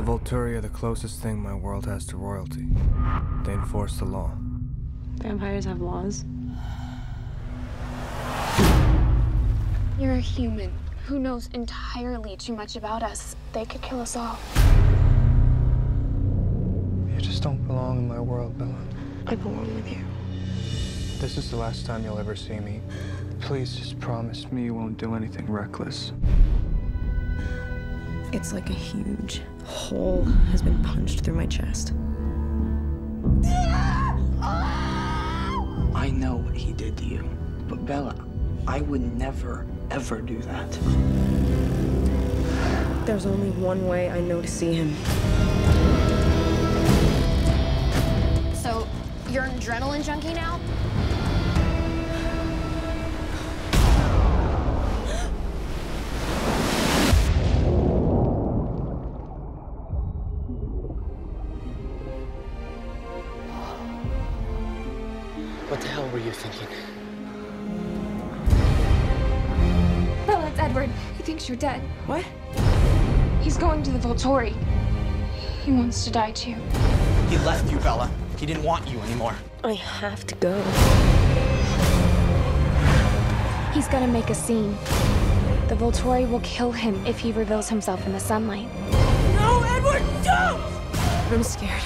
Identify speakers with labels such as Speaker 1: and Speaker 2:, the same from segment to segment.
Speaker 1: Volturi are the closest thing my world has to royalty. They enforce the law.
Speaker 2: Vampires have laws?
Speaker 3: You're a human who knows entirely too much about us. They could kill us all.
Speaker 1: You just don't belong in my world, Bella.
Speaker 2: I belong with you.
Speaker 1: This is the last time you'll ever see me. Please just promise me you won't do anything reckless.
Speaker 2: It's like a huge hole has been punched through my chest.
Speaker 4: I know what he did to you, but Bella, I would never, ever do that.
Speaker 2: There's only one way I know to see him.
Speaker 3: So, you're an adrenaline junkie now?
Speaker 4: What the hell were you thinking?
Speaker 3: Bella, it's Edward. He thinks you're dead.
Speaker 2: What?
Speaker 3: He's going to the Volturi. He wants to die too.
Speaker 4: He left you, Bella. He didn't want you anymore.
Speaker 2: I have to go.
Speaker 3: He's gonna make a scene. The Volturi will kill him if he reveals himself in the sunlight.
Speaker 2: No, Edward, don't! I'm scared.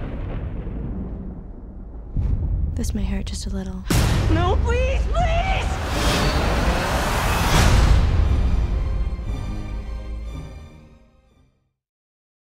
Speaker 2: This may hurt just a little. No, please, please!